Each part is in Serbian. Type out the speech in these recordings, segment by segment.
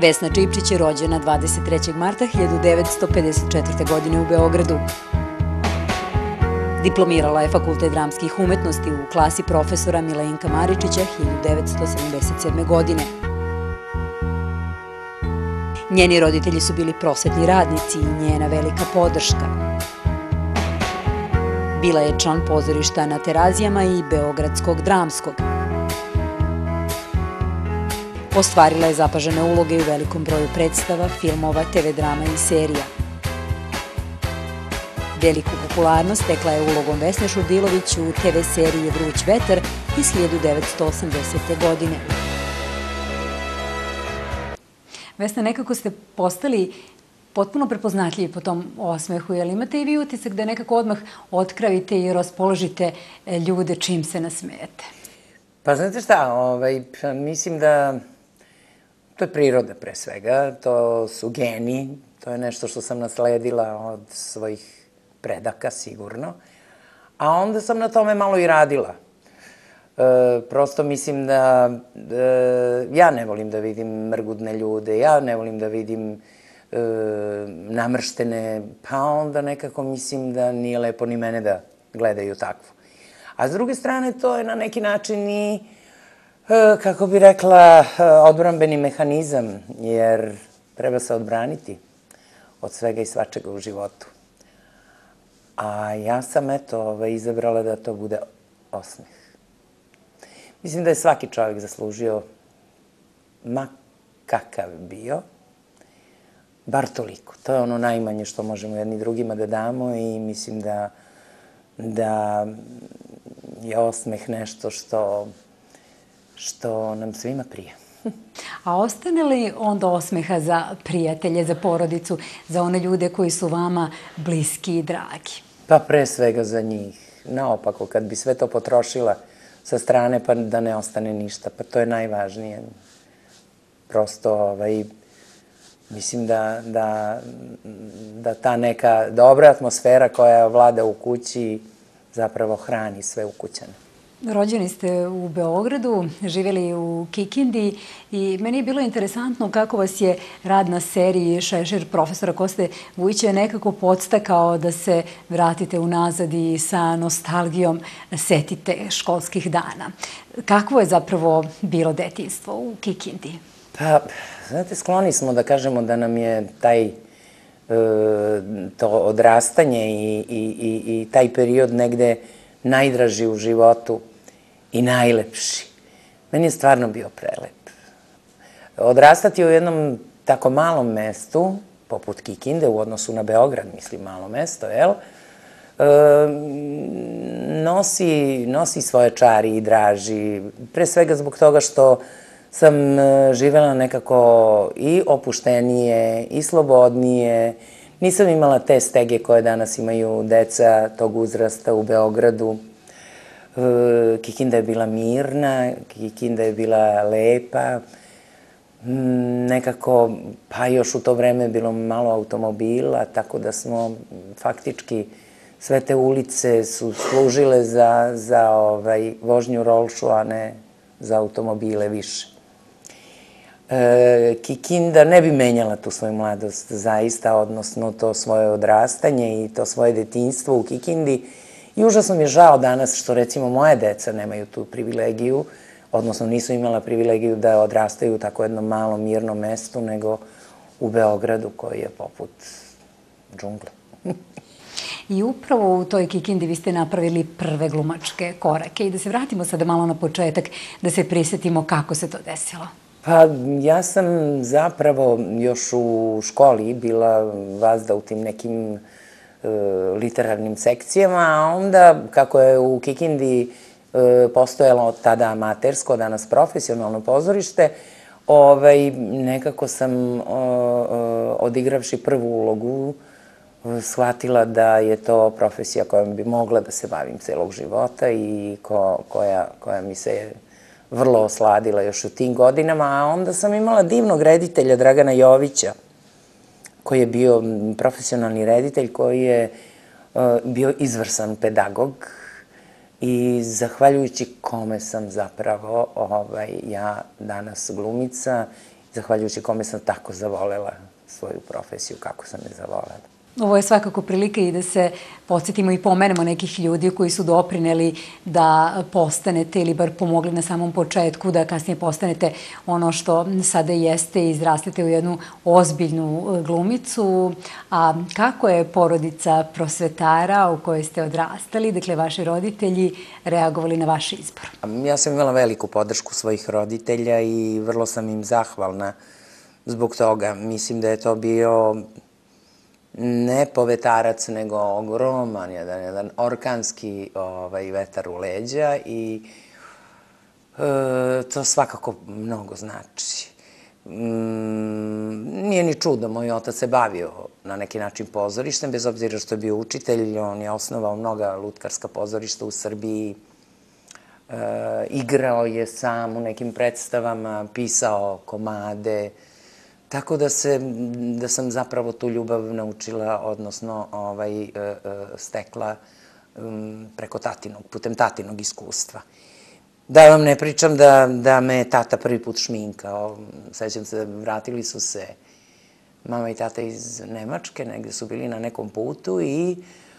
Vesna Čipčić je rođena 23. marta 1954. godine u Beogradu. Diplomirala je Fakultet dramskih umetnosti u klasi profesora Milenka Maričića 1977. godine. Njeni roditelji su bili prosvetni radnici i njena velika podrška. Bila je član pozorišta na Terazijama i Beogradskog dramskog. Ostvarila je zapažene uloge u velikom broju predstava, filmova, TV drama i serija. Veliku popularnost stekla je ulogom Vesne Šurdilović u TV seriji Vruć vetar iz 1980. godine. Vesna, nekako ste postali potpuno prepoznatljivi po tom osmehu. Jel imate i vi utisak da nekako odmah otkravite i raspoložite ljude čim se nasmejete? Pa znate šta, mislim da to je priroda pre svega, to su geni, to je nešto što sam nasledila od svojih predaka sigurno, a onda sam na tome malo i radila. Prosto mislim da ja ne volim da vidim mrgudne ljude, ja ne volim da vidim namrštene, pa onda nekako mislim da nije lepo ni mene da gledaju takvo. A s druge strane, to je na neki način i, kako bi rekla, odbrambeni mehanizam, jer treba se odbraniti od svega i svačega u životu. A ja sam, eto, izabrala da to bude osmeh. Mislim da je svaki čovjek zaslužio, ma kakav bio, bar toliko. To je ono najmanje što možemo jedni drugima da damo i mislim da je osmeh nešto što nam svima prija. A ostane li onda osmeha za prijatelje, za porodicu, za one ljude koji su vama bliski i dragi? Pa pre svega za njih. Naopako, kad bi sve to potrošila sa strane pa da ne ostane ništa, pa to je najvažnije. Prosto, mislim da ta neka dobra atmosfera koja vlada u kući zapravo hrani sve ukućane. Rođeni ste u Beogradu, živjeli u Kikindi i meni je bilo interesantno kako vas je rad na seriji Šešir profesora Koste Vujića nekako podstakao da se vratite unazad i sa nostalgijom setite školskih dana. Kakvo je zapravo bilo detinjstvo u Kikindi? Pa, znate, skloni smo da kažemo da nam je to odrastanje i taj period negde najdraži u životu i najlepši. Meni je stvarno bio prelep. Odrastati u jednom tako malom mestu, poput Kikinde, u odnosu na Beograd, mislim malo mesto, jel? Nosi svoje čari i draži. Pre svega zbog toga što sam živela nekako i opuštenije, i slobodnije. Nisam imala te stege koje danas imaju deca tog uzrasta u Beogradu. Kikinda je bila mirna, Kikinda je bila lepa. Nekako, pa još u to vreme je bilo malo automobila, tako da smo faktički sve te ulice su služile za vožnju rolšu, a ne za automobile više. Kikinda ne bi menjala tu svoju mladost zaista, odnosno to svoje odrastanje i to svoje detinjstvo u Kikindi. I užasno mi je žao danas što recimo moje deca nemaju tu privilegiju, odnosno nisu imala privilegiju da odrastaju u tako jednom malom mirnom mestu, nego u Beogradu koji je poput džungle. I upravo u toj Kikindi vi ste napravili prve glumačke korake. I da se vratimo sada malo na početak, da se prisetimo kako se to desilo. Pa ja sam zapravo još u školi bila vazda u tim nekim literarnim sekcijama, a onda kako je u Kikindi postojalo tada amatersko, danas profesionalno pozorište, nekako sam odigravši prvu ulogu shvatila da je to profesija kojom bi mogla da se bavim celog života i koja mi se vrlo osladila još u tim godinama, a onda sam imala divnog reditelja Dragana Jovića, koji je bio profesionalni reditelj, koji je bio izvrsan pedagog i zahvaljujući kome sam zapravo ja danas glumica zahvaljujući kome sam tako zavolela svoju profesiju, kako sam je zavolela. Ovo je svakako prilika i da se podsjetimo i pomenemo nekih ljudi koji su doprineli da postanete ili bar pomogli na samom početku da kasnije postanete ono što sada jeste i izrastete u jednu ozbiljnu glumicu. A kako je porodica prosvetara u kojoj ste odrastali, dakle vaši roditelji, reagovali na vaš izbor? Ja sam imala veliku podršku svojih roditelja i vrlo sam im zahvalna zbog toga. Mislim da je to bio ne povetarac, nego ogroman, jedan orkanski vetar u leđa i to svakako mnogo znači. Nije ni čudo, moj otac se bavio na neki način pozorištem, bez obzira što je bio učitelj, on je osnovao mnoga lutkarska pozorišta u Srbiji, igrao je sam u nekim predstavama, pisao komade, tako da sam zapravo tu ljubav naučila, odnosno stekla putem tatinog iskustva. Da vam ne pričam da me je tata prvi put šminkao. Sećam se, vratili su se mama i tata iz Nemačke, negde su bili na nekom putu i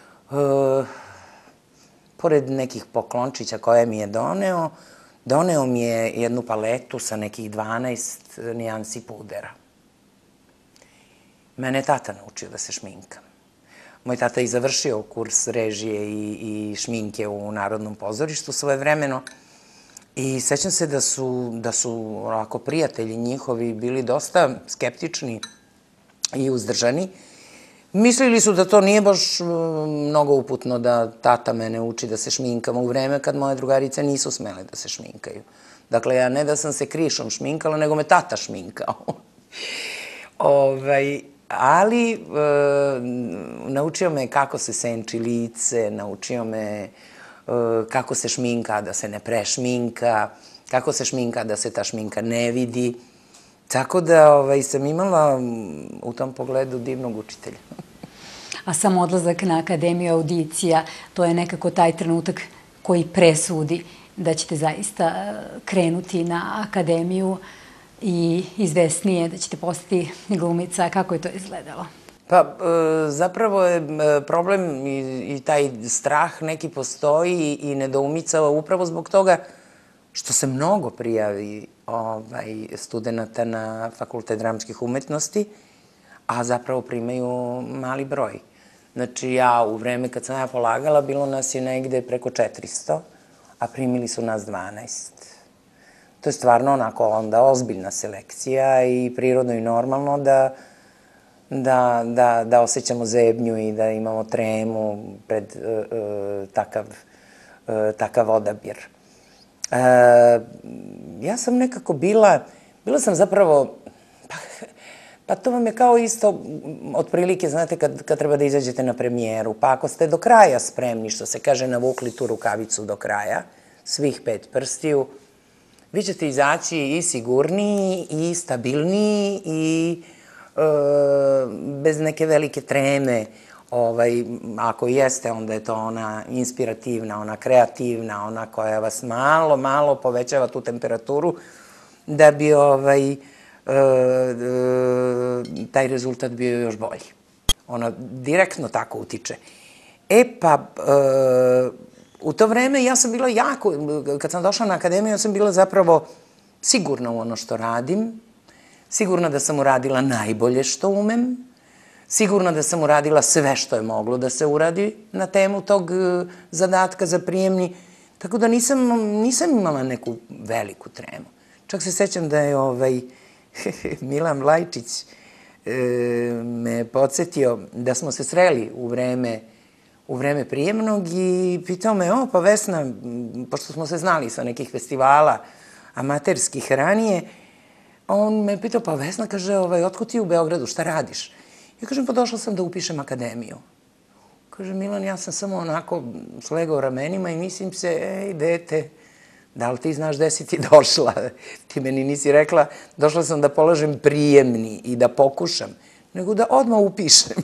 pored nekih poklončića koje mi je doneo mi je jednu paletu sa nekih 12 nijansi pudera. Mene je tata naučio da se šminkam. Moj tata je završio kurs režije i šminke u Narodnom pozorištu svojevremeno i sećam se da su ovako prijatelji njihovi bili dosta skeptični i uzdržani. Mislili su da to nije baš mnogo uputno da tata mene uči da se šminkam u vreme kad moje drugarice nisu smele da se šminkaju. Dakle, ja ne da sam se krišom šminkala, nego me tata šminkao. Ali naučio me kako se senči lice, naučio me kako se šminka da se ne prešminka, kako se šminka da se ta šminka ne vidi. Tako da sam imala u tom pogledu divnog učitelja. A sam odlazak na akademiju, audicija, to je nekako taj trenutak koji presudi da ćete zaista krenuti na akademiju i izvesnije da ćete postati glumica. Kako je to izgledalo? Pa, zapravo je problem i taj strah neki postoji i nedoumica upravo zbog toga što se mnogo prijavi studenta na Fakultet dramskih umetnosti, a zapravo primaju mali broj. Znači, u vreme kad sam ja polagala, bilo nas je negde preko 400, a primili su nas 12. To je stvarno onako onda ozbiljna selekcija i prirodno i normalno da osjećamo zebnju i da imamo tremu pred takav odabir. Ja sam nekako bila sam zapravo, pa to vam je kao isto, otprilike, znate, kad treba da izađete na premijeru, pa ako ste do kraja spremni, što se kaže, navukli tu rukavicu do kraja, svih 5 prstiju, vi ćete izaći i sigurniji, i stabilniji, i bez neke velike treme. Ako jeste, onda je to ona inspirativna, ona kreativna, ona koja vas malo povećava tu temperaturu, da bi taj rezultat bio još bolji. Ona direktno tako utiče. Pa, u to vreme ja sam bila jako, kad sam došla na akademiju, ja sam bila zapravo sigurna u ono što radim, sigurna da sam uradila najbolje što umem, sigurna da sam uradila sve što je moglo da se uradi na temu tog zadatka za prijemni, tako da nisam imala neku veliku tremu. Čak se sećam da je Milan Vlajčić me podsjetio da smo se sreli u vreme prijemnog i pitao me, pa Vesna, pošto smo se znali sa nekih festivala amaterskih ranije, on me pitao, pa Vesna, kaže, otkud ti u Beogradu, šta radiš? Ja kažem, pa došla sam da upišem akademiju. Kaže, Milan, ja sam samo onako slegao ramenima i mislim se, dete, da li ti znaš gde si ti došla? Ti meni nisi rekla, došla sam da polažem prijemni i da pokušam, nego da odmah upišem.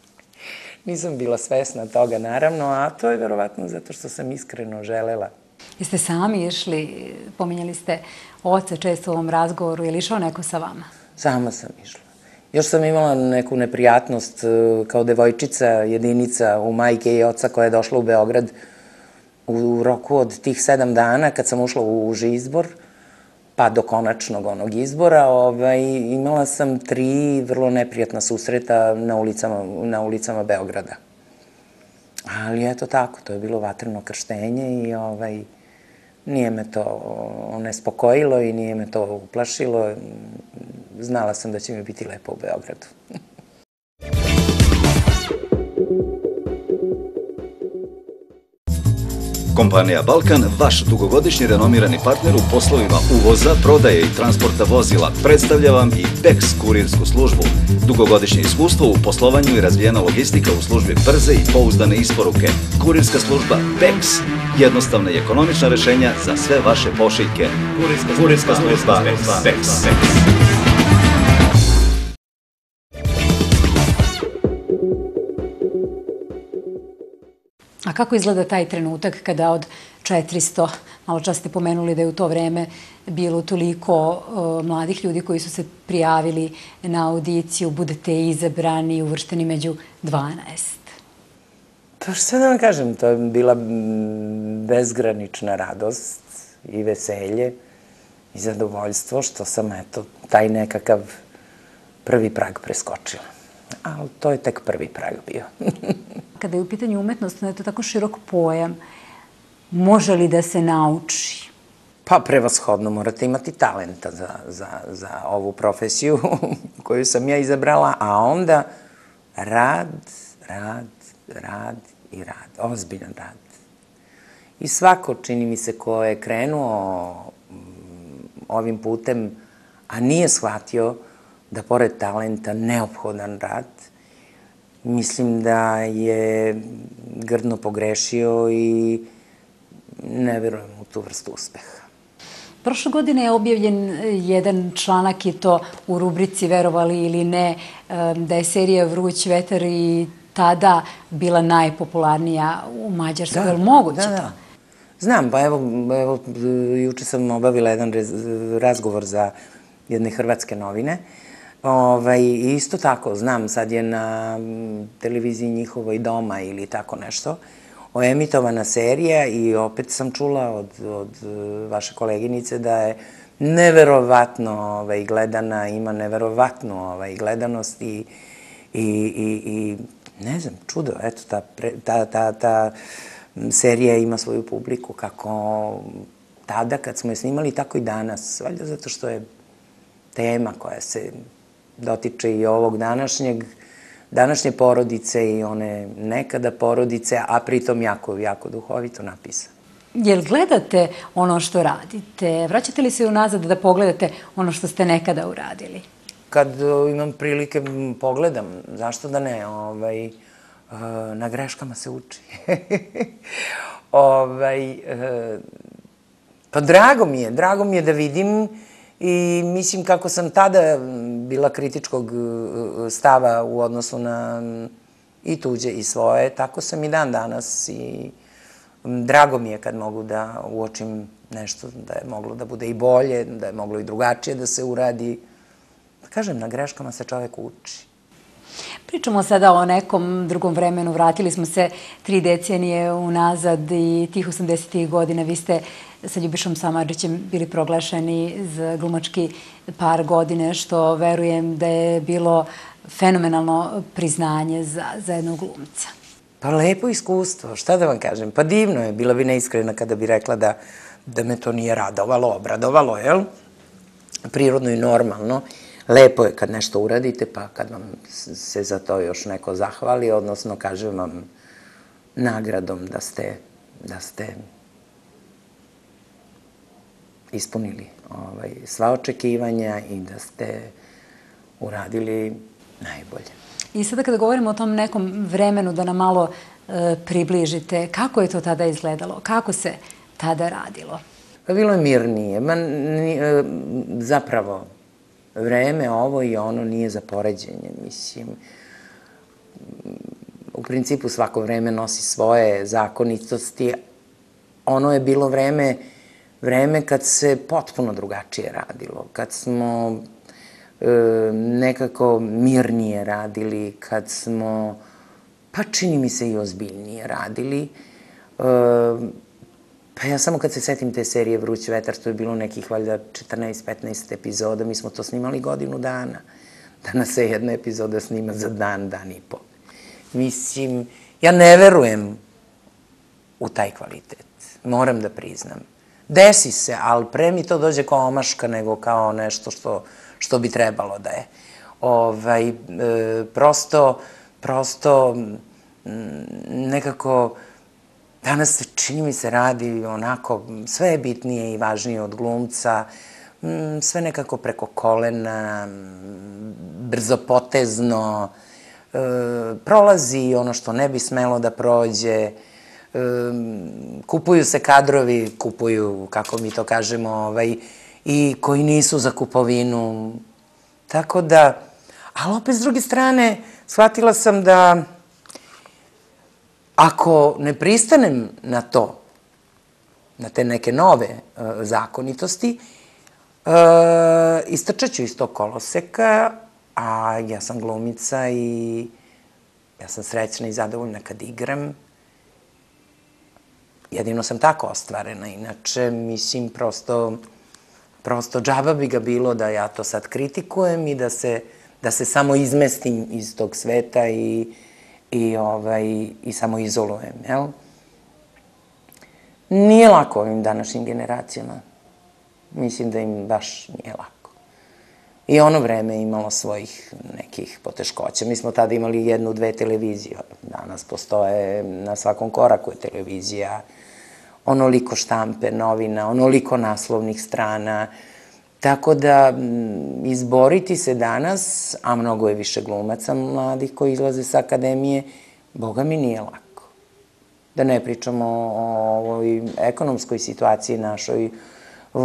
Nisam bila svesna toga, naravno, a to je verovatno zato što sam iskreno želela. Jeste sami išli, pominjali ste oca često u ovom razgovoru, je li išao neko sa vama? Sama sam išla. Još sam imala neku neprijatnost kao devojčica, jedinica u majke i oca koja je došla u Beograd u roku od tih 7 dana kad sam ušla u uži izbor, pa do konačnog onog izbora, imala sam 3 vrlo neprijatna susreta na ulicama Beograda. Ali eto tako, to je bilo vatreno krštenje i nije me to onespokojilo i nije me to uplašilo. Znala sam da će mi biti lepo u Beogradu. Kompanija Balkan, vaš dugogodišnji renomirani partner u poslovima uvoza, prodaje i transporta vozila, predstavlja vam i BEX kurirsku službu. Dugogodišnje iskustvo u poslovanju i razvijena logistika u službi brze i pouzdane isporuke. Kurirska služba BEX. Jednostavna i ekonomična rešenja za sve vaše pošiljke. Kurirska služba BEX. A kako izgleda taj trenutak kada od 400, malo čas ste pomenuli da je u to vreme bilo toliko mladih ljudi koji su se prijavili na audiciju, budete izabrani i uvršteni među 12? Pa što da vam kažem, to je bila bezgranična radost i veselje i zadovoljstvo što sam, eto, taj nekakav prvi prag preskočila. Ali to je tek prvi prag bio. Kada je u pitanju umetnost, je to tako širok pojam, može li da se nauči? Pa prevashodno morate imati talenta za ovu profesiju koju sam ja izabrala, a onda rad i rad, ozbiljan rad. I svako, čini mi se, ko je krenuo ovim putem, a nije shvatio da pored talenta neophodan rad, mislim da je grdno pogrešio i ne verujem u tu vrstu uspeha. Prošle godine je objavljen jedan članak i to u rubrici Verovali ili ne, da je serija Vruć vetar i tada bila najpopularnija u Mađarskoj. Je li moguće to? Da. Znam, pa evo, juče sam obavila jedan razgovor za jedne hrvatske novine. Isto tako, znam, sad je na televiziji njihovoj Doma ili tako nešto, emitovana serija i opet sam čula od vaše koleginice da je neverovatno gledana, ima neverovatnu gledanost i ne znam, čudo, eto, ta serija ima svoju publiku kako tada kad smo je snimali, tako i danas, valjda zato što je tema koja se dotiče i ovog današnje porodice i one nekada porodice, a pritom jako duhovito napisano. Jel gledate ono što radite? Vraćate li se unazad da pogledate ono što ste nekada uradili? Kad imam prilike, pogledam. Zašto da ne? Na greškama se uči. Pa drago mi je da vidim i mislim kako sam tada bila kritičkog stava u odnosu na i tuđe i svoje, tako sam i dan danas i drago mi je kad mogu da uočim nešto da je moglo da bude i bolje, da je moglo i drugačije da se uradi. Kažem, na greškama se čovek uči. Pričamo sada o nekom drugom vremenu. Vratili smo se 3 decenije unazad i tih 80-ih godina. Vi ste sa Ljubišom Samardžićem bili proglašeni za glumački par godine, što verujem da je bilo fenomenalno priznanje za jednog glumca. Pa lepo iskustvo, šta da vam kažem? Pa divno je, bila bi neiskrena kada bi rekla da me to nije radovalo, obradovalo, jel? Prirodno i normalno. Lepo je kad nešto uradite, pa kad vam se za to još neko zahvali, odnosno kaže vam nagradom da ste ispunili sva očekivanja i da ste uradili najbolje. I sada kada govorimo o tom nekom vremenu, da nam malo približite, kako je to tada izgledalo? Kako se tada radilo? Pa bilo je mirnije. Zapravo, vreme ovo i ono nije za poređenje, mislim. U principu svako vreme nosi svoje zakonitosti, ono je bilo vreme kad se potpuno drugačije radilo, kad smo nekako mirnije radili, kad smo, pa čini mi se i ozbiljnije radili. Pa ja samo kad se setim te serije Vruć vetar, to je bilo nekih valjda 14-15 epizoda, mi smo to snimali godinu dana. Danas se jedna epizoda snima za dan i po. Mislim, ja ne verujem u taj kvalitet, moram da priznam. Desi se, ali pre mi to dođe kao omaška nego kao nešto što bi trebalo da je. Prosto, nekako, danas se, čini mi se, radi onako, sve je bitnije i važnije od glumca, sve nekako preko kolena, brzopotezno, prolazi ono što ne bi smelo da prođe, kupuju se kadrovi, kako mi to kažemo, i koji nisu za kupovinu. Tako da, ali opet s druge strane, shvatila sam da ako ne pristanem na to, na te neke nove zakonitosti, istrčaću iz tog koloseka, a ja sam glumica i ja sam srećna i zadovoljna kad igram. Jedino sam tako ostvarena, inače, mislim, prosto džaba bi ga bilo da ja to sad kritikujem i da se samo izmestim iz tog sveta i samo izolujem, jel? Nije lako ovim današnjim generacijama. Mislim da im baš nije lako. I ono vreme je imalo svojih nekih poteškoća. Mi smo tada imali 1-2 televizije. Danas postoje na svakom koraku je televizija, onoliko štampe, novina, onoliko naslovnih strana. Tako da izboriti se danas, a mnogo je više glumaca mladih koji izlaze sa akademije, boga mi nije lako. Da ne pričamo o ovoj ekonomskoj situaciji našoj, o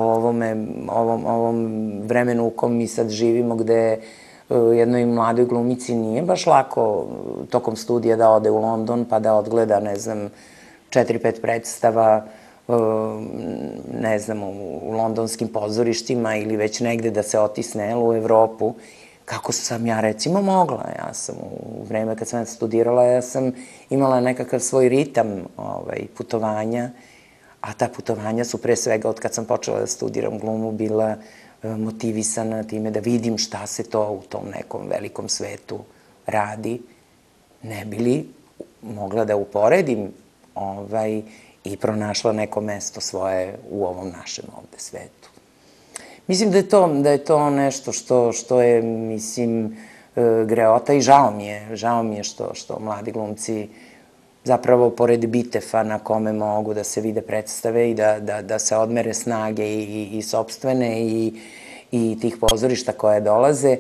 ovom vremenu u kom mi sad živimo, gde jednoj mladoj glumici nije baš lako tokom studija da ode u London pa da odgleda, ne znam, 4-5 predstava, ne znam, u londonskim pozorištima ili već negde da se otisne u Evropu. Kako sam ja recimo mogla? Ja sam u vreme kad sam studirala, ja sam imala nekakav svoj ritam putovanja, a ta putovanja su pre svega od kad sam počela da studiram glumu bila motivisana time da vidim šta se to u tom nekom velikom svetu radi, ne bi li mogla da uporedim i pronašla neko mesto svoje u ovom našem ovde svetu. Mislim da je to nešto što je, mislim, greota i žao mi je što mladi glumci zapravo pored bitefa na kome mogu da se vide predstave i da se odmere snage i sopstvene i tih pozorišta koje dolaze,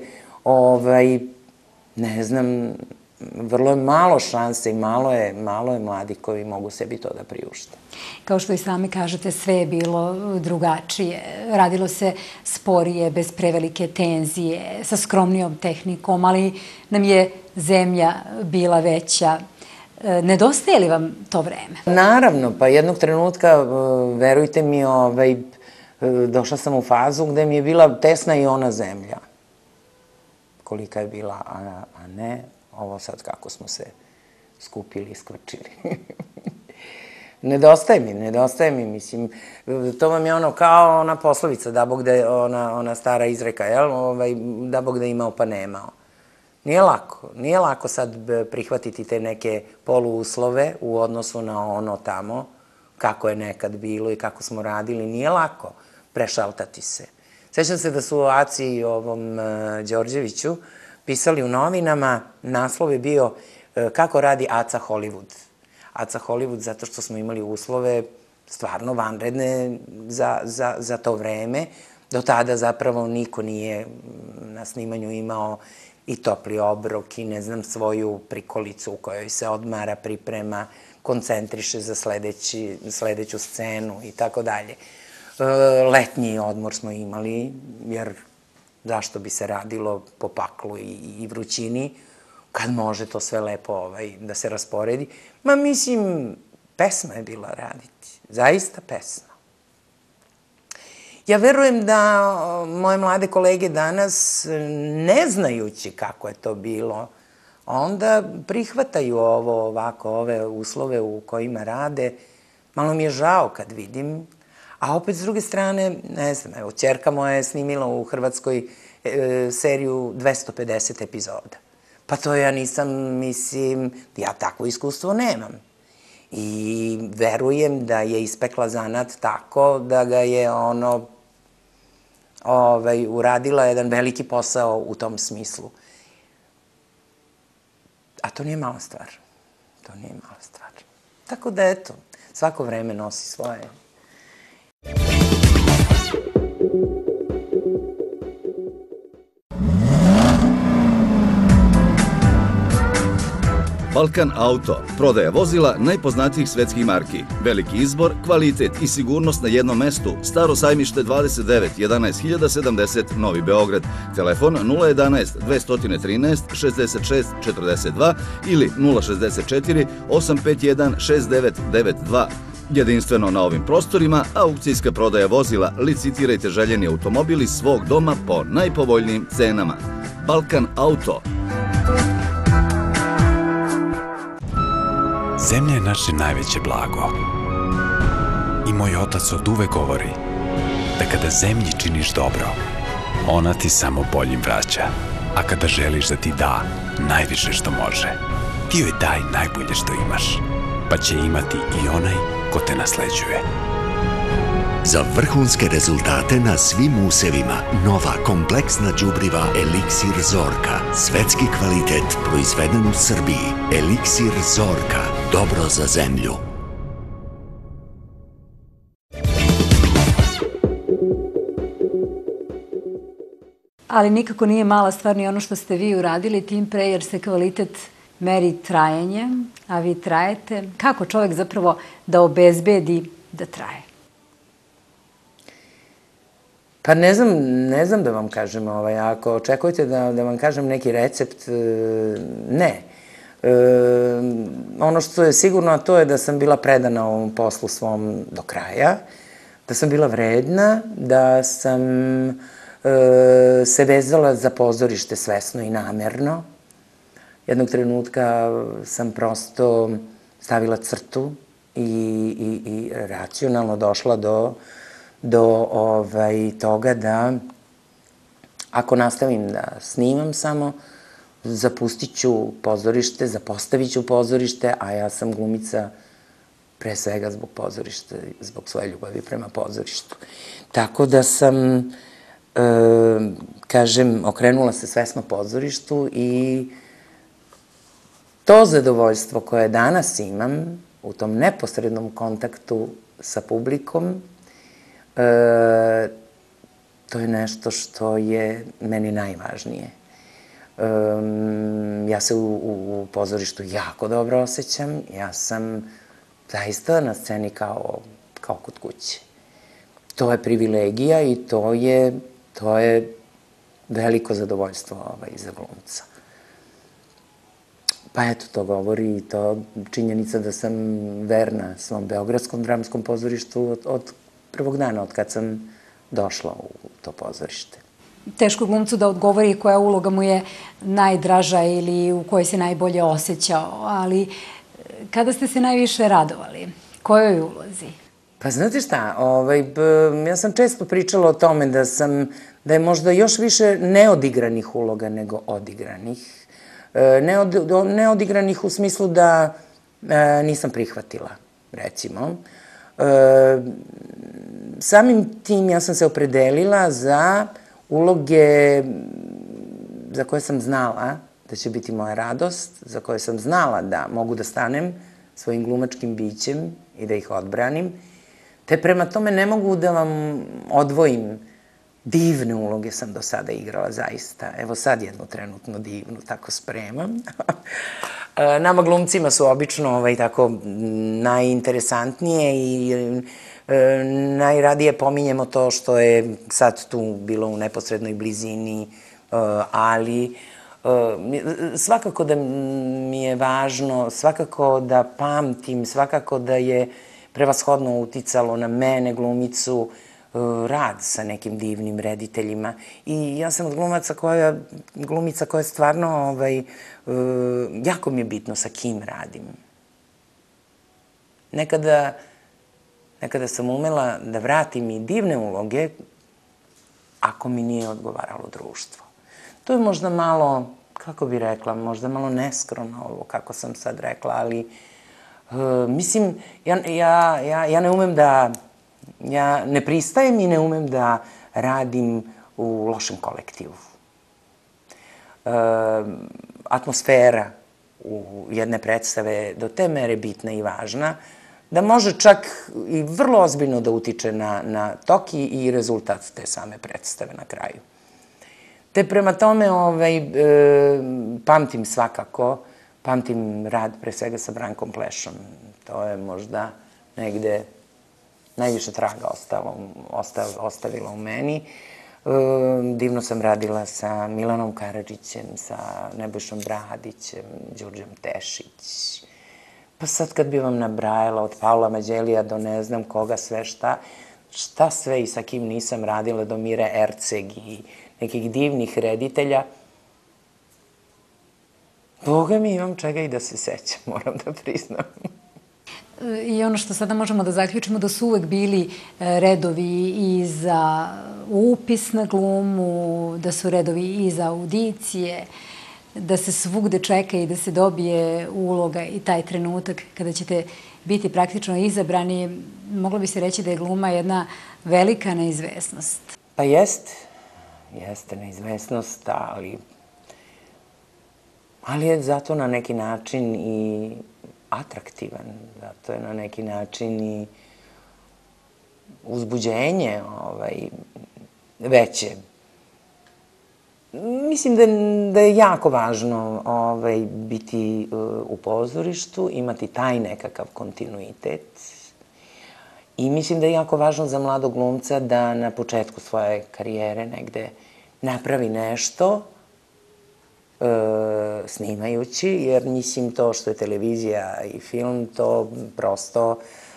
ne znam, vrlo je malo šanse i malo je mladih koji mogu sebi to da priušte. Kao što i sami kažete, sve je bilo drugačije. Radilo se sporije, bez prevelike tenzije, sa skromnijom tehnikom, ali nam je zemlja bila veća. Nedostaje li vam to vreme? Naravno, pa jednog trenutka, verujte mi, došla sam u fazu gde mi je bila tesna i ona zemlja. Kolika je bila, a ne ovo sad kako smo se skupili i skvrčili. Nedostaje mi, mislim, to vam je ono kao ona poslovica, da Bog da je ona stara izreka, jel? Da Bog da je imao pa nemao. Nije lako sad prihvatiti te neke poluuslove u odnosu na ono tamo, kako je nekad bilo i kako smo radili, nije lako prešaltati se. Sećam se da su u Aci i ovom Đorđeviću pisali u novinama, naslov je bio kako radi Aca Hollywood. Aca Hollywood zato što smo imali uslove stvarno vanredne za to vreme. Do tada zapravo niko nije na snimanju imao i topli obrok i ne znam svoju prikolicu u kojoj se odmara, priprema, koncentriše za sledeću scenu i tako dalje. Letnji odmor smo imali, jer zašto bi se radilo po paklu i vrućini, kad može to sve lepo da se rasporedi. Ma mislim, pesma je bila raditi. Zaista pesma. Ja verujem da moje mlade kolege danas, ne znajući kako je to bilo, onda prihvataju ovo ovako, ove uslove u kojima rade. Malo mi je žao kad vidim, a opet s druge strane, ne znam, evo, ćerka moja je snimila u Hrvatskoj seriju 250 epizoda. Pa to ja nisam, mislim, ja takvo iskustvo nemam. I verujem da je ispekla zanat tako da ga je uradila jedan veliki posao u tom smislu. A to nije mala stvar. To nije mala stvar. Tako da, eto, svako vreme nosi svoje. Balkan Auto, prodaja vozila najpoznatijih svetskih marki. Veliki izbor, kvalitet i sigurnost na jednom mestu. Staro sajmište 29, 11070, Novi Beograd. Telefon 011 213 66 42 ili 064 851 6992. Jedinstveno na ovim prostorima, aukcijska prodaja vozila, licitirajte željeni automobil iz svog doma po najpovoljnijim cenama. Balkan Auto. Zemlja je naše najveće blago. I moj otac od uvek govori da kada zemlji činiš dobro, ona ti samo boljim vraća. A kada želiš da ti da najviše što može, ti joj daj najbolje što imaš, pa će imati i onaj ko te nasleđuje. Za vrhunske rezultate na svim usevima, nova kompleksna đubriva Eliksir Zorka. Svetski kvalitet proizveden u Srbiji. Eliksir Zorka. Dobro za zemlju. Ali nikako nije mala stvar ni ono što ste vi uradili, tim pre jer se kvalitet meri trajanjem, a vi trajete. Kako čovek zapravo da obezbedi da traje? Pa ne znam da vam kažem, ako očekujete da vam kažem neki recept, ne. Ono što je sigurno, to je da sam bila predana ovom poslu svom do kraja, da sam bila vredna, da sam se vezala za pozorište svesno i namerno. Jednog trenutka sam prosto stavila crtu i racionalno došla do toga da ako nastavim da snimam samo, zapustit ću pozorište, zapostavit ću pozorište, a ja sam glumica pre svega zbog pozorišta, zbog svoje ljubavi prema pozorištu. Tako da sam, kažem, okrenula se svesno pozorištu i to zadovoljstvo koje danas imam u tom neposrednom kontaktu sa publikom, to je nešto što je meni najvažnije. Ja se u pozorištu jako dobro osjećam, ja sam zaista na sceni kao kod kuće. To je privilegija i to je veliko zadovoljstvo za glumca. Pa eto, to govori i to činjenica da sam verna svom Beogradskom dramskom pozorištu od prvog dana, od kad sam došla u to pozorište. Teško glumcu da odgovori koja uloga mu je najdraža ili u kojoj se najbolje osjećao, ali kada ste se najviše radovali? Kojoj ulozi? Pa znate šta, ja sam često pričala o tome da je možda još više neodigranih uloga nego odigranih. Neodigranih u smislu da nisam prihvatila, recimo. Samim tim ja sam se opredelila za uloge za koje sam znala da će biti moja radost, za koje sam znala da mogu da stanem svojim glumačkim bićem i da ih odbranim, te prema tome ne mogu da vam odvojim. Divne uloge sam do sada igrala, zaista. Evo sad jednu trenutno divnu, tako spremam. Nama glumcima su obično tako najinteresantnije i najradije pominjemo to što je sad tu bilo u neposrednoj blizini, ali Svakako da mi je važno, svakako da pamtim, svakako da je prevashodno uticalo na mene, glumicu, rad sa nekim divnim rediteljima. I ja sam od glumica koja stvarno, jako mi je bitno sa kim radim. Nekada sam umela da vratim i divne uloge ako mi nije odgovaralo društvo. To je možda malo, kako bi rekla, možda malo neskromno ovo kako sam sad rekla, ali mislim, ja ne umem da, ja ne pristajem i ne umem da radim u lošem kolektivu. Atmosfera u jedne predstave do te mere bitna i važna, da može čak i vrlo ozbiljno da utiče na tok i rezultat te same predstave na kraju. Te prema tome pamtim svakako, pamtim rad pre svega sa Brankom Plešom. To je možda negde najviše traga ostavila u meni. Divno sam radila sa Milanom Karadžićem, sa Nebojšom Bradićem, Đurđem Tešić. Pa sad kad bi vam nabrajala od Paula Mađelija do ne znam koga sve šta sve i sa kim nisam radila, do Mire Erceg i nekih divnih reditelja, Boga mi imam čega i da se sećam, moram da priznam. I ono što sada možemo da zaključimo da su uvek bili redovi i za upis na glumu, da su redovi i za audicije, da se svugde čeka i da se dobije uloga i taj trenutak kada ćete biti praktično izabrani. Moglo bi se reći da je gluma jedna velika neizvesnost. Pa jeste neizvesnost, ali je zato na neki način i atraktivan, zato je na neki način i uzbuđenje veće. Mislim da je jako važno biti u pozorištu, imati taj nekakav kontinuitet. I mislim da je jako važno za mladog glumca da na početku svoje karijere negde napravi nešto snimajući, jer mislim to što je televizija i film, to prosto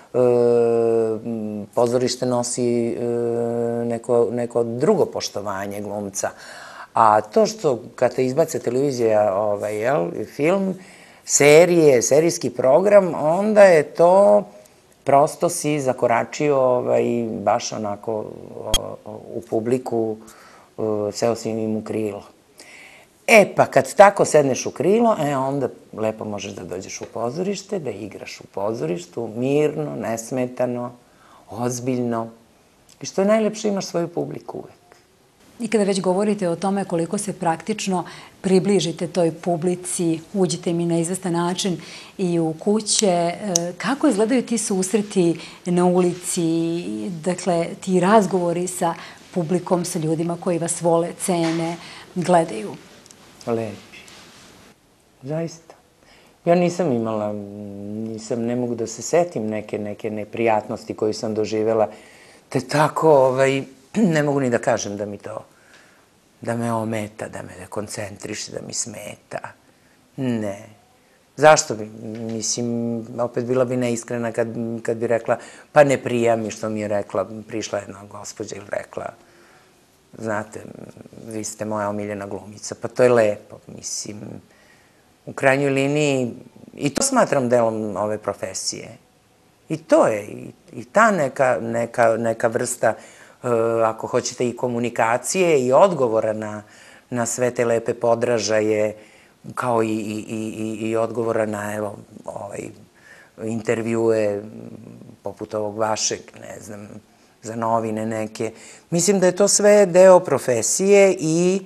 pozorište nosi neko drugo poštovanje glumca. A to što kad te izbace televizija, film, serije, serijski program, onda je to prosto si zakoračio baš onako u publiku, seo si im u krilo. Pa kad tako sedneš u krilo, onda lepo možeš da dođeš u pozorište, da igraš u pozorištu, mirno, nesmetano, ozbiljno. I što je najlepše, imaš svoju publiku uvek. I kada već govorite o tome koliko se praktično približite toj publici, uđete mi na izvestan način i u kuće, kako izgledaju ti susreti na ulici, dakle, ti razgovori sa publikom, sa ljudima koji vas vole, cene, gledaju? Lepi. Zaista. Ja nisam imala, ne mogu da se setim neke neprijatnosti koju sam doživela, te tako, ne mogu ni da kažem da mi to, da me ometa, da me dekoncentriše, da mi smeta. Ne. Zašto bi? Mislim, opet bila bi neiskrena kad bi rekla, pa ne prija mi što mi je rekla, prišla jedna gospođa ili rekla, znate, vi ste moja omiljena glumica, pa to je lepo, mislim, u krajnjoj liniji, i to smatram delom ove profesije. I to je, i ta neka vrsta, ako hoćete, i komunikacije i odgovora na sve te lepe podražaje, kao i odgovora na, intervjue, poput ovog vašeg, ne znam, za novine neke. Mislim da je to sve deo profesije i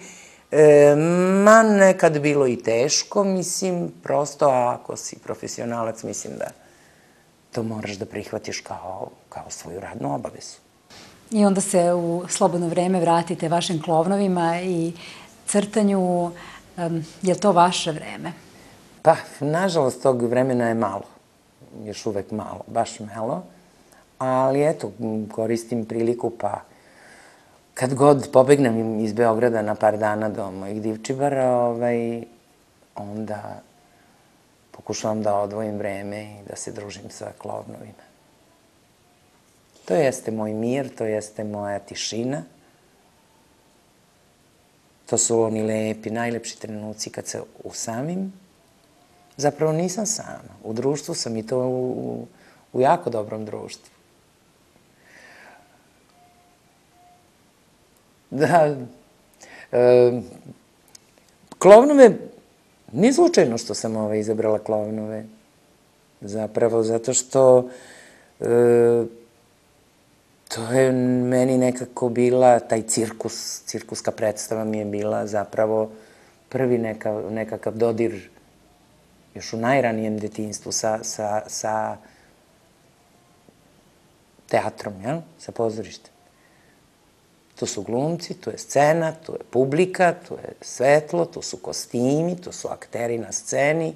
nekad bilo i teško, mislim, prosto ako si profesionalac, mislim da to moraš da prihvatiš kao svoju radnu obavezu. I onda se u slobodno vreme vratite vašim klovnovima i crtanju. Je li to vaše vreme? Pa, nažalost, tog vremena je malo. Još uvek malo, baš malo. Ali eto, koristim priliku pa kad god pobegnem iz Beograda na par dana do mojih Divčibara, onda pokušavam da odvojim vreme i da se družim sa klovnovima. To jeste moj mir, to jeste moja tišina. To su oni lepi, najlepši trenuci kad se usamim. Zapravo nisam sama. U društvu sam i to u jako dobrom društvu. Da, klovnove, nije slučajno što sam izabrala klovnove. Zapravo, zato što to je meni nekako bila, taj cirkuska predstava mi je bila zapravo prvi nekakav dodir još u najranijem detinjstvu sa teatrom, sa pozorištem. Tu su glumci, tu je scena, tu je publika, tu je svetlo, tu su kostimi, tu su akteri na sceni.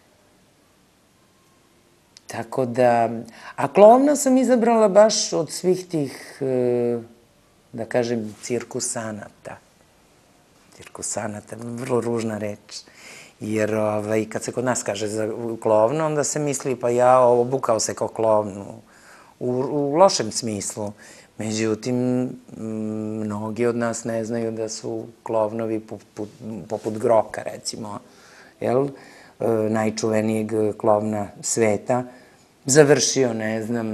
Tako da, a klovna sam izabrala baš od svih tih, da kažem, cirkusanata. Cirkusanata, vrlo ružna reč. Jer kad se kod nas kaže za klovno, onda se misli pa ja obukao se kao klovnu. U lošem smislu. Međutim, mnogi od nas ne znaju da su klovnovi poput Groka, recimo, najčuvenijeg klovna sveta, završio, ne znam,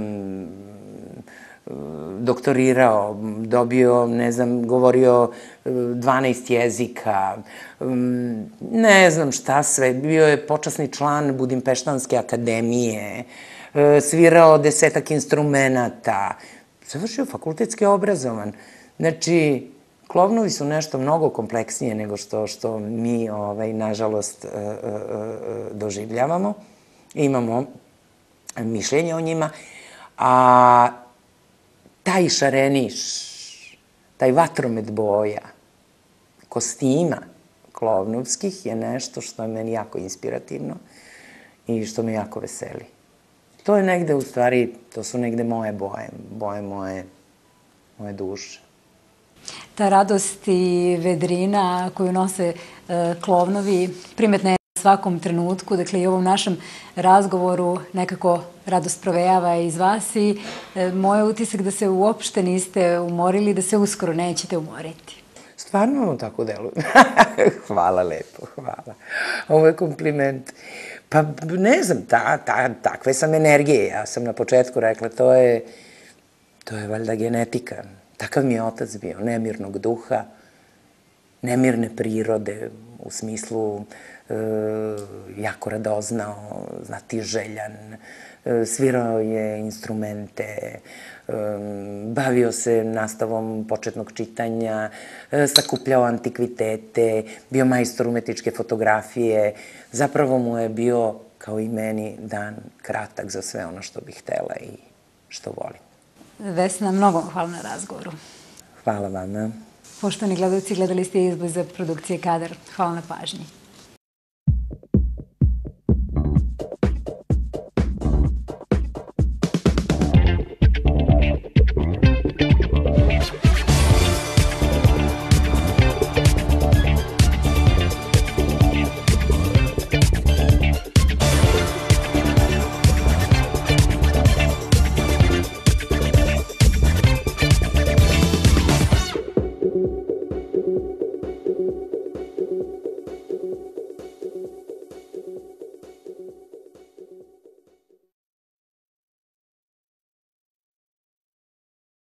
doktorirao, dobio, ne znam, govorio 12 jezika, ne znam šta sve, bio je počasni član Budimpeštanske akademije, svirao 10 instrumenata, završio fakultetski obrazovan. Znači, klovnovi su nešto mnogo kompleksnije nego što mi, nažalost, doživljavamo. Imamo mišljenje o njima, a taj šareniš, taj vatromet boja, kostima klovnovskih je nešto što je meni jako inspirativno i što me jako veseli. To je negde, u stvari, to su negde moje boje, boje moje duše. Ta radost i vedrina koju nose klovnovi primetna je na svakom trenutku, dakle i u ovom našem razgovoru nekako radost provejava iz vas i moj utisak da se uopšte niste umorili, da se uskoro nećete umoriti. Stvarno vam tako deluje. Hvala lepo, hvala. Ovo je kompliment. Pa ne znam, takve sam energije. Ja sam na početku rekla, to je valjda genetika. Takav mi je otac bio, nemirnog duha, nemirne prirode, u smislu jako radoznao, znatiželjan, svirao je instrumente, bavio se nastavom početnog čitanja, sakupljao antikvitete, bio majstor umetničke fotografije. Zapravo mu je bio, kao i meni, dan kratak za sve ono što bih htela i što volim. Vesna, mnogo hvala na razgovoru. Hvala vama. Poštovani gledalci, gledali ste izbliza produkcije Kadar. Hvala na pažnji.